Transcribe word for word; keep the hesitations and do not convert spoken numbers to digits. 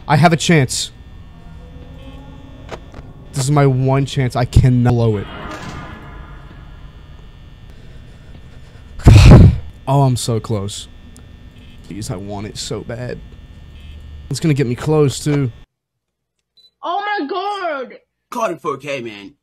I have a chance. This is my one chance. I cannot blow it. Oh, I'm so close. Jeez, I want it so bad. It's gonna get me close, too. Oh my god! Caught in four K, man.